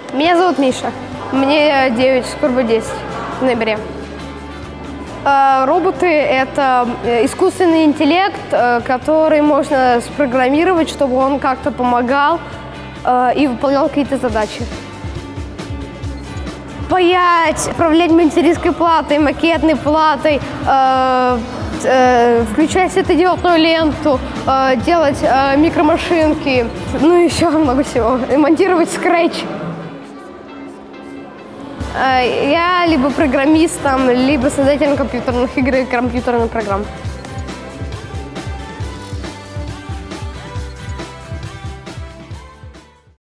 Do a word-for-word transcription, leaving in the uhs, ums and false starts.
Меня зовут Миша. Мне девять, скоро будет десять в ноябре. Роботы – это искусственный интеллект, который можно спрограммировать, чтобы он как-то помогал и выполнял какие-то задачи. Паять, управлять материнской платой, макетной платой, э, э, включать светодиодную ленту, э, делать э, микромашинки, ну и еще много всего, и монтировать скретч. Э, я либо программистом, либо создателем компьютерных игр и компьютерных программ.